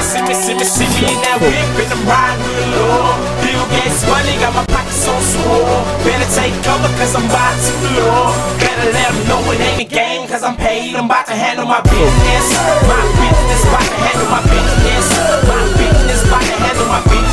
See me in that whip and I'm riding real low. Bill Gates money, got my pockets on swole. Better take cover cause I'm about to blow. Better let them know it ain't a game cause I'm paid. I'm about to handle my business. My business, about to handle my business. My business, about to handle my business.